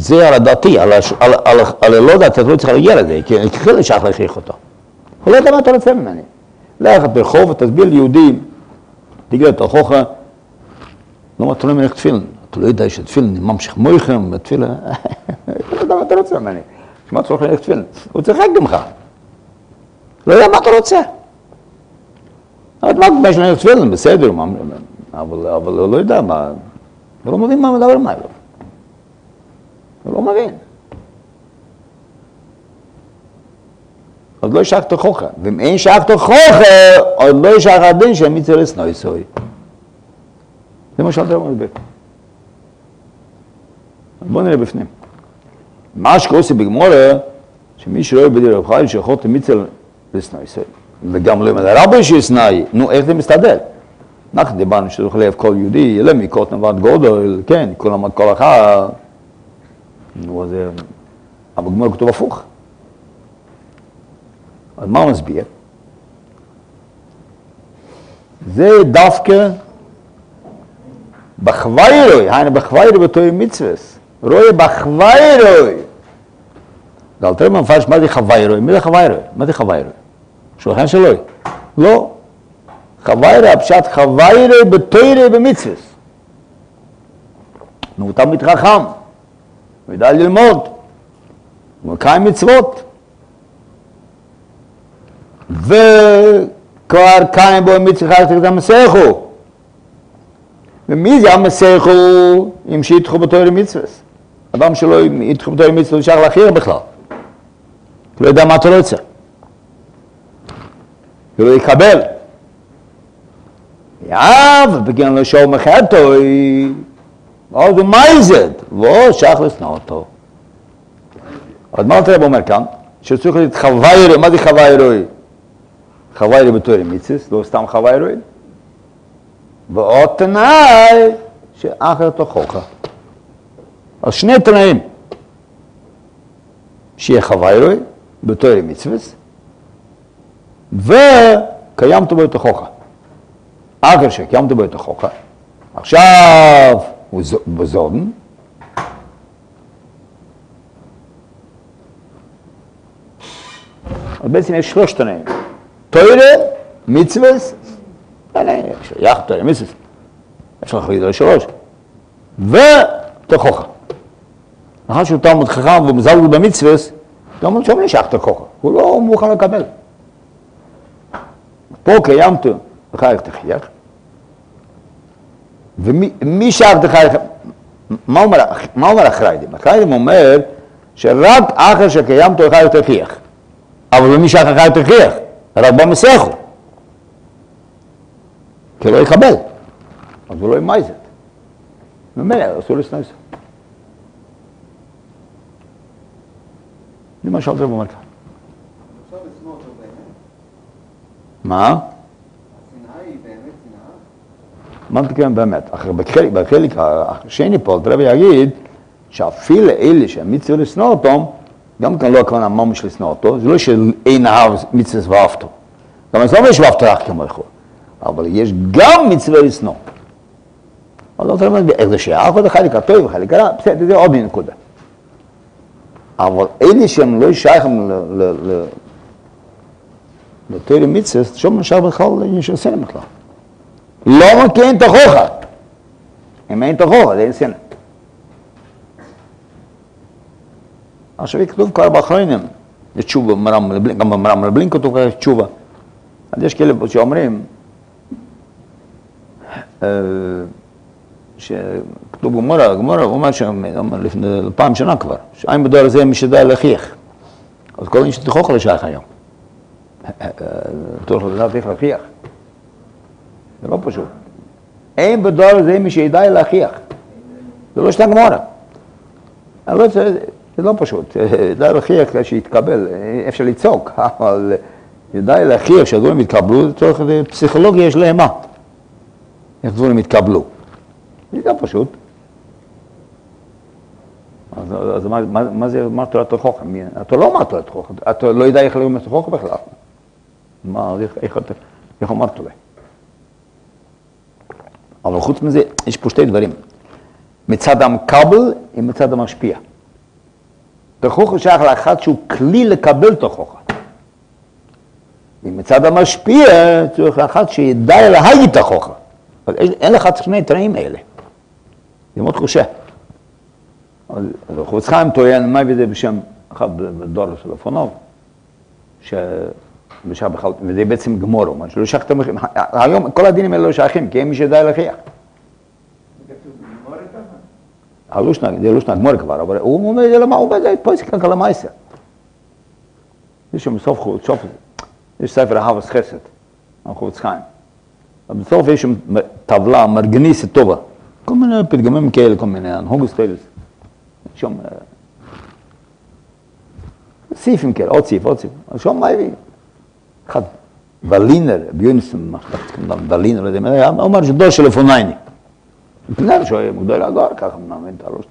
זה על הדעתי, על הלא דעת, אתה לא צריך להגיע לזה, כי אני ככה לשייך להכריח אותו. הוא לא יודע מה אתה רוצה ממני. לך ברחוב ותסביר ליהודים, תגיד את החוכה, לא מתחילים מלך תפילין, אתה לא יודע שתפילין ממשיך מויכם, ותפילה, לא יודע מה אתה רוצה ממני. שמה צריך ללך תפילין? הוא צחק ממך. לא יודע מה אתה רוצה. אבל מה יש ללך תפילין? בסדר, אבל הוא לא יודע מה, הוא לא מבין מה מדבר מה. הוא לא מבין. עוד לא ישחק תוכחה, ואם אין שחק תוכחה, עוד לא ישחק הדין של מצווה לשנוא יסוי. זה מה שאלת רבי בית. בואו נראה בפנים. מה שקורסי בגמורה, שמי שלא יבדי רב חיים שיכול מצווה לשנוא יסוי. וגם לא ימד הרבי שישנאי, נו איך זה מסתדר? אנחנו דיברנו שצריך לאהוב כל יהודי, ילם יקרות נבד גודל, כן, כל אחד. נו, אז אבל בגמורה כתוב הפוך. אז מה הוא מסביר? זה דווקא בחווירוי, היינו בחווירוי בתוי מצווס. רואי בחווירוי. זה אל תראה מפרש מה זה חווירוי. מי זה חווירוי? מה זה חווירוי? שולחן שלוי. לא. חווירוי, הפשט חווירוי בתוי במצווס. נו, אתה מתרחם. הוא ידע ללמוד. הוא מקיים מצוות. וכבר קיים בו מצווה חייבת את המסכו. ומי זה המסכו אם שיתחו בתור מצווה? אדם שלא יתחו בתור מצווה ישאר להכיר בכלל. הוא לא יודע מה אתה לא רוצה. הוא לא יקבל. ובגין לו שואו מחטו, אז הוא מייזד, והוא שייך לשנוא אותו. אז מה אתה אומר כאן? שצריך להיות חווירוי, מה זה חווירוי? חווירוי בתור מצווה, לא סתם חווירוי. ועוד תנאי שאחר תוכחה. אז שני תנאים. שיהיה חווירוי בתור מצווה, וקיימת בו תוכחה. אחר שקיימת בו תוכחה, עכשיו הוא בזון, אז בעצם יש שלוש תנאים. תורה, מצווה, שייך תורה, מצווה, יש לך חיידר שלוש, ותוכחה. אחר שהוא תלמיד חכם ומזלזל במצווה, תלמיד שם נשאר תוכחה, הוא לא מוכן לקבל. פה קיימת וחייך תחייך, ומי שאר תחייך, מה אומר החריידים? החריידים אומר שרק אחר שקיימת וחייך תחייך. אבל מי שאחר חייך תחייך, רק במסכו. כי לא יקבל. אז הוא לא ימייזת. ממילא, אסור לשנוא את זה. זה מה שאלת רב אומר כאן. אפשר לשנוא אותו באמת? מה? השנאה היא באמת שנאה? מה מתכוון באמת? בחלק השני פה, הרב יגיד שאפילו אלה שהמצווה לשנוא אותם, גם כאן לא הכוונה ממש לשנוא אותו, זה לא שאין אהב מצווה ואהבתו. גם זה לא יש ואהבת רק כמוך, אבל יש גם מצווה לשנוא. אז אתה אומר, איך זה שייך, זה חלק הטוב וחלק הרע, בסדר, זה עוד נקודה. אבל אלה שהם לא שייכים לתורה מצווה, שום נשאר בכלל יש סנא בכלל. לא כי אין תוכחה. אם אין תוכחה, זה אין סנא. עכשיו כתוב כבר באחרונים, יש תשובה, גם במרם רבלין כתוב כבר תשובה. אז יש כאלה שאומרים, שכתוב גמורה, הוא אומר לפני 2000 שנה כבר, שאין בדור הזה מי שדע להכריח. אז כל מי שתוכחה לשייך היום. תוכחה לדעת איך להכריח. זה לא פשוט. אין בדור הזה מי שידע להכריח. זה לא שתה גמורה. זה לא פשוט, ידע להכריח שיתקבל, אפשר לצעוק, אבל ידע להכריח שהדברים יתקבלו, לצורך פסיכולוגיה יש להם מה? איך דברים יתקבלו. זה לא פשוט. אז מה זה אמר תורת תוכחה? אתה לא אמר תורת תוכחה, אתה לא יודע איך ללמוד תוכחה בכלל. מה, איך אמרת לי? אבל חוץ מזה, יש פה שתי דברים. מצד המקבל ומצד המשפיע. תוכחה שייך לאחד שהוא כלי לקבל תוכחה. ומצד המשפיע צריך לאחד שידע להגיד תוכחה. אין לך את שני תנאים האלה. זה מאוד קשה. אז חפץ חיים טוען, מה הביא זה בשם, אחד בדור של אופנוב, וזה בעצם גמורו, שלא שייך, היום כל הדינים האלה לא שייכים, כי אין מי שידע להכריח. זה כתוב בגמור ככה? זה לא שנה גמור כבר, אבל הוא אומר, זה למה, הוא אומר, זה פועסק כאן למעשה. יש שם בסוף חפץ, יש ספר אהבת חסד, חפץ חיים. בסוף יש שם טבלה מרגניסת טובה, כל מיני פתגמים כאלה, כל מיני הנהוגוס כאלה. יש שם סעיפים כאלה, עוד סעיף. אז שם מה הביא? אחד, ולינר, ביוניסם, ולינר, לא יודע מה, הוא אומר שדור של אופנייני. מפני שהוא היה מוגדל הגור, ככה מאמן את הראש.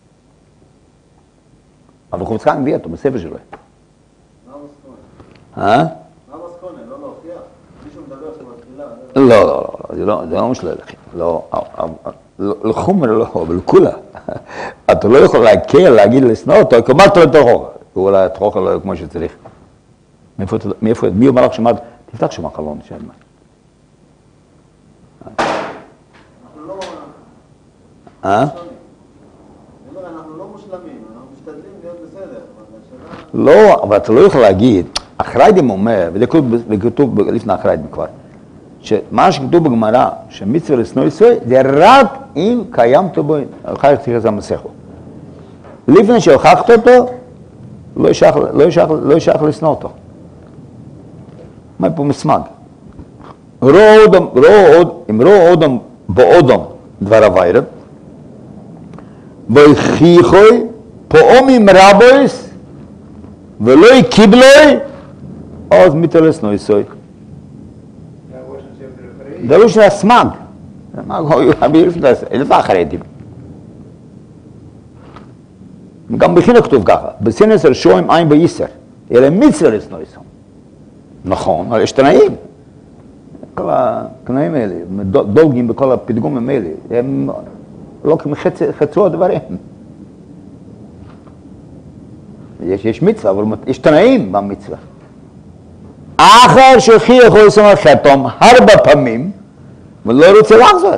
אבל חפץ חיים הביא אותו בספר שלו. מה המסכונה? מה המסכונה? לא להוכיח? מישהו מדבר שבתפילה? זה לא משלה לכם. לחומר לא, אבל כולה. אתה לא יכול להקל, להגיד לשנוא אותו, כי אמרת לו תוכחה. הוא אולי תוכחה לא כמו שצריך. מי אומר לך שמעת? תפתח שם החלון, שאין מה. אנחנו לא... אנחנו לא מושלמים, אנחנו משתדלים להיות בסדר, אבל השאלה... לא, אבל אתה לא יכול להגיד, אחריידים אומר, וזה כתוב לפני אחריידים כבר, שמה שכתוב בגמרא, שמצווה לשנוא ישראל, זה רק אם קיימת בו, אחר כך תראה זה המסכו. לפני שהוכחת אותו, לא ישייך לשנוא אותו. מה פה מסמג? אם ראו אודם באודם דבר הווירב, בהכיחוי פאומים רבויס, ולא קיבלוי, אז מצווה לשנוא ישראל. זה לא של הסמג. איפה החרדים? גם בחינוך כתוב ככה, בסינס שוים עין בייסר, אלא מצווה לשנוא ישראל. נכון, אבל יש תנאים. כל התנאים האלה, דולגים בכל הפתגומים האלה, הם לא חצרו הדברים. יש מצווה, אבל יש תנאים במצווה. אחר שהוכיח הוא יסמך חתום הרבה פעמים, ולא רוצה לחזור.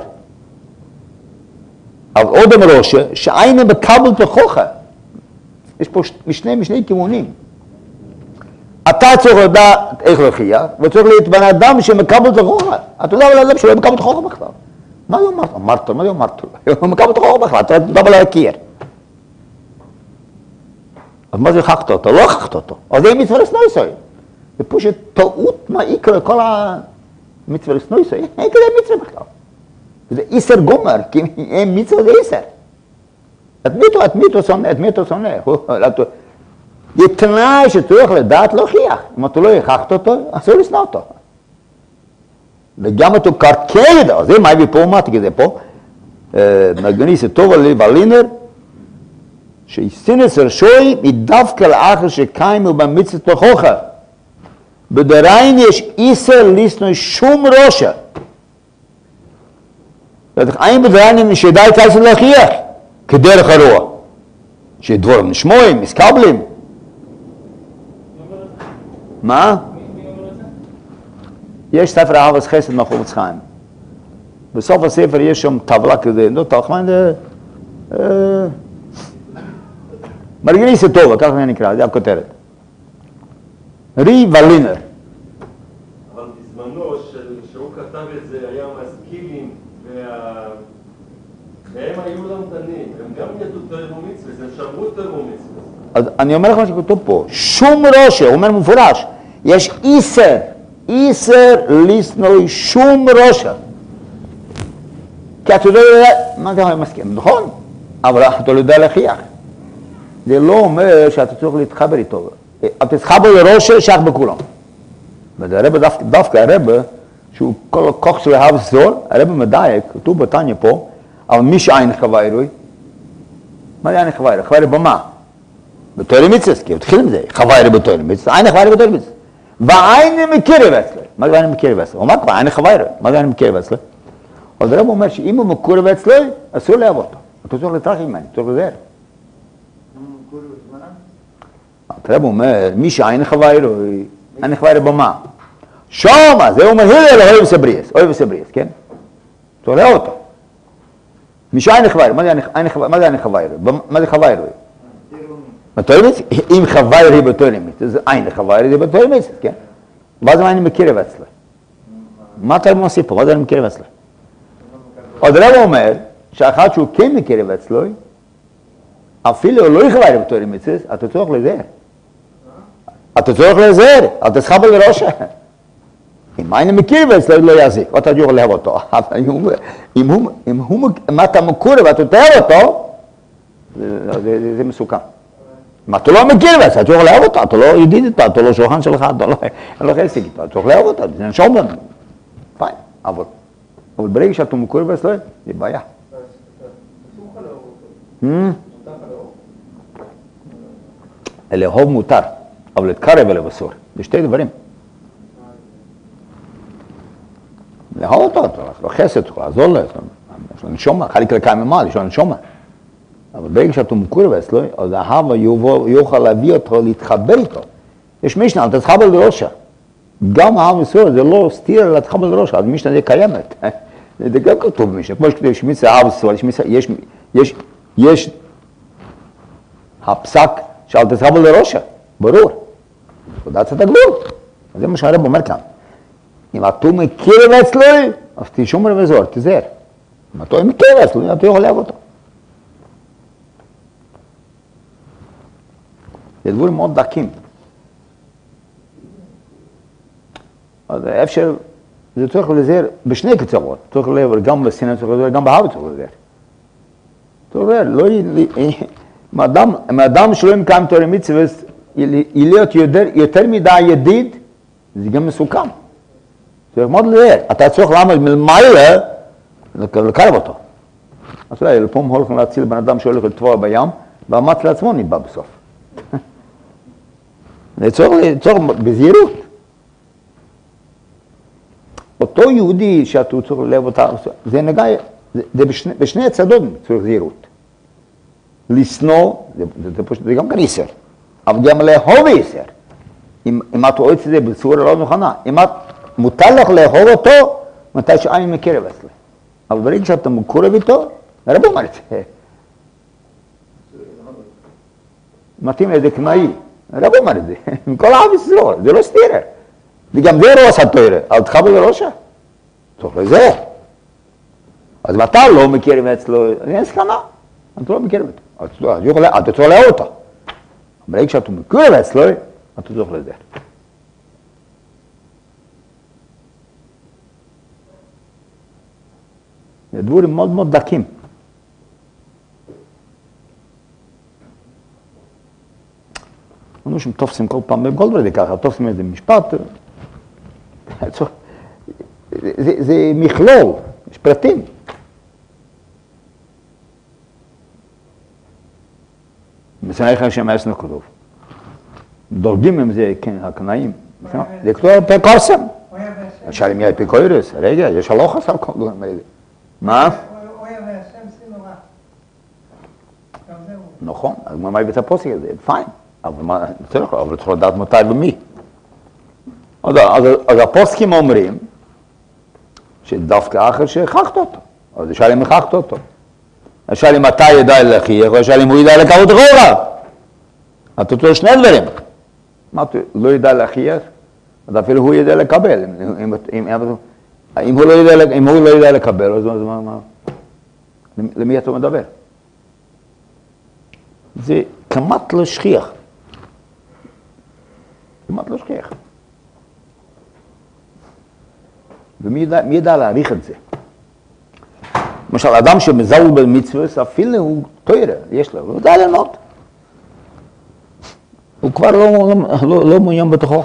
אבל עוד אמרושה, שעין מקבל תוכחה. יש פה משני כיוונים. אתה צריך לדעת איך להוכיח, וצריך להיות בן אדם שמקבל תוכחה. אתה יודע על אדם שלא מקבל תוכחה בכלל. מה הוא אמרת? אמרת לו, מה הוא אמרת לו? הוא מקבל תוכחה בכלל, אתה יודע להכיר. אז מה זה הוכחת אותו? לא הוכחת אותו. אז זה מצווה לשנוא ישראל. זה פשוט טעות מה יקרה לכל המצווה לשנוא ישראל. אין כזה מצווה בכלל. זה איסר גומר, כי אין מצווה זה איסר. את מי אתה שונא? זה תנאי שצריך לדעת להוכיח. אם אתה לא הוכחת אותו, אסור לשנוא אותו. וגם אתה קרקע את זה, מה הביא פה, אמרתי כזה פה, מגניס את טוב ולינר, שסינס הרשוי היא דווקא לאחר שקיימו במצוות תוכחה. בדריין יש איסר לשנוא שום ראשה. אין בדריין שדאי כסף להוכיח, כדרך הרוע. שדבורים נשמועים, מסקבלים. מה? יש ספר אהבת חסד מחפץ חיים. בסוף הספר יש שם טבלה כזה, לא תחמן זה... מרגניסה טובה, ככה זה נקרא, זה הכותרת. רי ולינר. אבל בזמנו שהוא כתב את זה היה משכילים והם היו למתנים, הם גם ידעו תרם ומצווה, הם שמרו תרם ומצווה. אז אני אומר לך מה שכתוב פה, שום ראשה, הוא אומר מפורש, יש איסר לשנוא שום ראשה. כי אתה לא יודע, מה זה מסכים? נכון, אבל אתה לא יודע להוכיח. זה לא אומר שאתה צריך להתחבר איתו. אתה תתחבר לראשה שייך בכולם. והרבא דווקא הרבא, שהוא כל הכוח של אהב זול, הרבא מדייק, כתוב בתניא פה, אבל מי שעין חווירוי, מה זה עין חווירוי? חווירוי במה? בתור מצווה, כי התחיל עם זה, חווירוי בתור מצווה, עין חווירוי בתור מצווה. ועין מקרב אצלו. מה זה עין מקרב אצלו? הוא אומר כבר, עין חווירוי, מה זה עין מקרב אצלו? אבל הרבא אומר שאם הוא מקורב אצלו, אסור לאהוב אותו. אתה צריך להתרחק ממני, צריך לזהר. הרב אומר, מי שאין חברו, אין חברו במה? שמה, זה אומר, הלל אוהב סבריאס, כן? תראה אותו. מי שאין חברו, מה זה אין חברו? מה זה חברו? בתוירמיס, אם חברו היא בתוירמיס, אז אין חברו היא בתוירמיס, כן? ואז מה אני מכיר אצלו? מה אתה מוסיף פה? מה זה אני מכיר אצלו? עוד הרב אומר, שאחד שהוא כן מכיר אצלו, אפילו לא יכבר בתוירמיס, אתה צריך לזהר. אתה צריך לזהר, אתה תסחב על ראשה. אם אין מכיר אצלו, לא יזיק, אתה יכול לאהוב אותו. אם אתה מכיר ואתה תאהב אותו, זה מסוכן. אם אתה לא מכיר ואתה צריך לאהוב אותו, אתה לא ידיד איתו, אתה לא שולחן שלך, אתה לא חסיק איתו, אתה צריך לאהוב אותו, זה נשום לנו. פיין, אבל ברגע שאתה מכיר ואתה לא, זה בעיה. לאהוב מותר, אבל להתקרב אליו אסור, זה שתי דברים. לאהוב אותו, לא חסד, לעזור לו, יש לו נשומה, חליק לקיים ממעל, יש לו נשומה. אבל ברגע שאתה מכיר ואצלו, אז האהבה יוכל להביא אותו, להתחבר איתו. יש משנה, אתה תתחבר לראשה. גם האהבה ישראל, זה לא סתיר להתחבר לראשה, אז משנה זה קיימת. זה גם כתוב במשנה, כמו שכתוב, יש מצווה אהבה ישראל, יש הפסק שאל תתחבר לראשה, ברור. יודעת את הגבול. זה מה שהרב אומר כאן. אם אתה מכיר ואצלו, אז תשומר וזור, תזהר. אם אתה מכיר ואצלו, אתה יכול לאהוב אותו. זה דברים מאוד דקים. אז אפשר, זה צריך לזהר בשני קצוות. צריך לזהר גם בסינא, צריך לזהר גם באהבה צריך לזהר. צריך לזהר, לא אם אדם שלא מקיים תורה מצוות, להיות יותר מדי ידיד, זה גם מסוכן. צריך מאוד לזהר. אתה צריך לעמוד מלמעלה, לקרב אותו. אז אולי, לפעמים הולכים להציל בן אדם שהולך לטבוע בים, והמת לעצמו נדבע בסוף. זה צריך בזהירות. אותו יהודי שאתה צריך ללב אותה, זה נגע, זה בשני הצדות צריך זהירות. לשנוא, זה גם כאן איסר, אבל גם לאהוב איסר. אם את רואה את זה בצורה לא נכונה, אם את מותר לך לאהוב אותו, מתי שאני מקרב אצלי. אבל ברגע שאתה מקורב איתו, הרב אומר את זה. מתאים לזה כמאי. הרב אומר את זה, עם כל העם ישראל, זה לא סתירה. וגם זה לא עשה תורה, אל תחבר לראשה. צריך לזה. אז אם אתה לא מכיר אצלו, אין סכנה, אתה לא מכיר אותו. אתה צריך לאהוב אותו. ברגע שאתה מכיר אצלו, אתה צריך לזה. זה דברים מאוד מאוד דקים. אנו שתופסים כל פעם, בכל דבר זה ככה, תופסים איזה משפט, זה מכלול, יש פרטים. בסנאי השם העשנו כתוב. דורגים עם זה, כן, הקנאים. זה כתוב על פרקורסם. שאלים יהיה פיקוירס, רגע, יש הלוחס על כל דברים האלה. מה? נכון, אז מה הבאת הפוסק הזה? פיין. אבל צריך לדעת מתי ומי. אז הפוסקים אומרים שדווקא אחר שהכחת אותו. אז שאל אם הכחת אותו. שאל אם אתה ידע להכיח, או שאל אם הוא ידע לקרות אחורה. אתה צריך שני דברים. מה אתה לא ידע להכיח, אז אפילו הוא ידע לקבל. אם הוא לא ידע לקבל, אז למי אתה מדבר? זה כמעט לא שכיח. כמעט לא שכיח. ומי ידע להעריך את זה? למשל, אדם שמזל במצוות, אפילו הוא תוירה, יש לו, הוא יודע לענות. הוא כבר לא מעוניין בתוכך.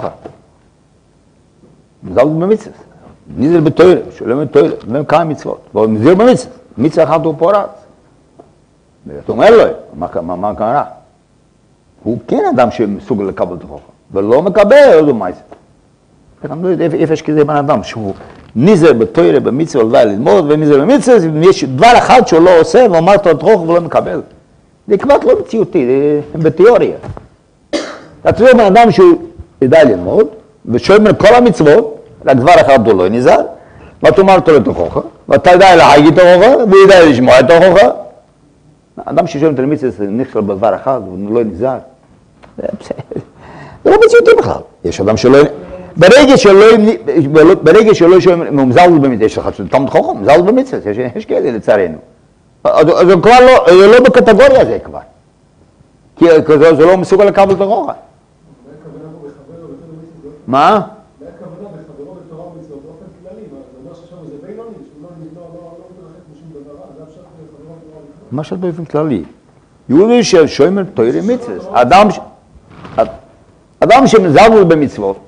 מזל במצוות. ניזל בתוירה, שולם בתוירה, והם כמה מצוות. והוא מזל במצוות. מצווה אחת הוא פורץ. ואתה אומר לו, מה קרה? הוא כן אדם שמסוגל לקבל תוכך. ולא מקבל, אז הוא מייסר. אני לא יודע איפה יש כזה בן אדם, שהוא ניזר בתוירה, במצווה, לא יודע ללמוד, וניזר במצווה, ויש דבר אחד שהוא לא עושה, ואומר אותו תוכך ולא מקבל. זה כמעט לא מציאותי, זה בתיאוריה. אתה צריך בן אדם שהוא ידע ללמוד, ושומר כל המצוות, רק דבר אחד הוא לא נזהר, ותאמר אותו לתוכך, ואתה יודע להגיד תוכך, והוא יודע לשמוע את תוכך. אדם ששומר את המצוות נכשל בדבר אחד, והוא לא נזהר. זה לא מציאותי בכלל. יש אדם שלא... ברגע שלא שומר, הוא מזלזל במצוות, יש לך תלמיד חכם, מזלזל במצוות, יש כאלה לצערנו. אז הוא כבר לא בקטגוריה הזה כבר. כי זה לא מסוגל לקבל את הרוחב. מה? מה הכוונה בחברו בתורה ומצוות באופן כללי? זה אומר ששם זה בינוני, שהוא לא מתרחק משום דבר רע, זה אפשר לחברו בתורה בכלל. מה שאתה באופן כללי? יהודי ששומר תורה מצוות, אדם שמזלזל במצוות,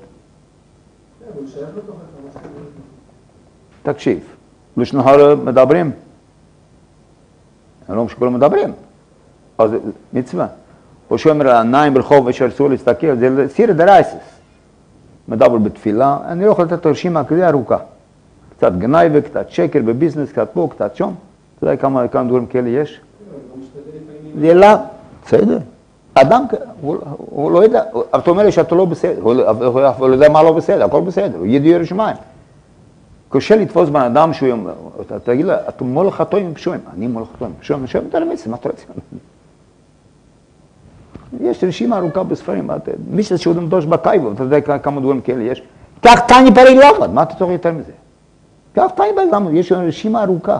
תקשיב, לשון הרע מדברים, אני לא שכולם מדברים, אז מצווה. הוא שומר על העיניים ברחוב אשר אסור להסתכל, זה סיר דרייסס. מדבר בתפילה, אני לא יכול לתת רשימה כזה ארוכה. קצת גנאי קצת שקר בביזנס, קצת פה, קצת שם. אתה יודע כמה דברים כאלה יש? זה לא, בסדר. אדם, הוא לא יודע, אתה אומר לי שאתה לא בסדר, הוא לא יודע מה לא בסדר, הכל בסדר, הוא ידיע רשמיים. קשה לתפוס בן אדם שהוא, תגיד לה, אתה מולך טועים פשועים, אני מולך טועים פשועים, אני את המצווה, מה אתה רוצה? יש רשימה ארוכה בספרים, מי שהוא דמדוש בקייבו, אתה יודע כמה דברים כאלה יש. כך תני פרק למד, מה אתה צריך יותר מזה? כך תני פרק למד, יש רשימה ארוכה.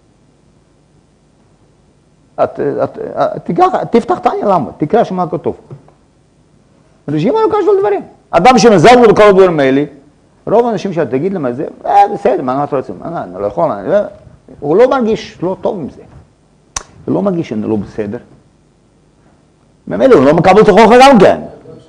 תפתח תני למד, תקרא שמה כתוב. רשימה ארוכה של דברים. אדם שמזלזל בכל הדברים האלה, רוב האנשים שאתה תגיד להם את זה, בסדר, מה אתה רוצה? אני לא יכול, הוא לא מרגיש לא טוב עם זה. הוא לא מרגיש שאני לא בסדר. ממילא הוא לא מקבל את החוכמה גם כן.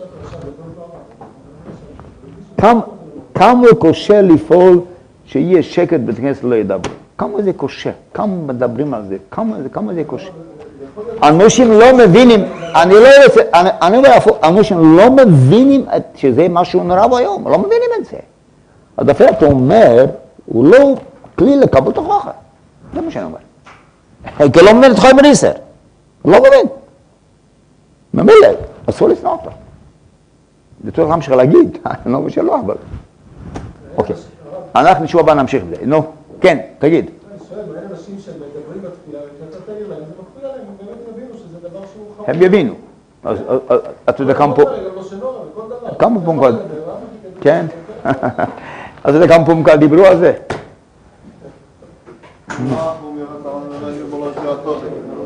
כמה קשה לפעול שיהיה שקט בית כנסת לא ידבר. כמה זה קשה, כמה מדברים על זה, כמה זה קשה. אנשים לא מבינים, אני אומר, אנשים לא מבינים שזה משהו נורא ביום, לא מבינים את זה. אז אפילו אתה אומר, הוא לא כלי לקבל את החוכמה. זה מה שאני אומר. כי לא מבין את חיים בניסר. הוא לא מבין. ממילא, אסור לשנוא אותו. זה צריך להמשיך להגיד, אני לא אומר שלא, אבל... אוקיי, אנחנו נשמע הבא נמשיך בזה. נו, כן, תגיד. אני שואל, מה אנשים שמדברים בתפילה, וכשאתה תגיד להם, זה מקפיל עליהם, הם באמת יבינו שזה דבר שהוא חמור. הם יבינו. אז אתה יודע כמה פה... כמה פה מקל... כן. אז אתה יודע כמה פה מקל דיברו על זה. מה הוא אומר, אתה אומר, בוא לא שואל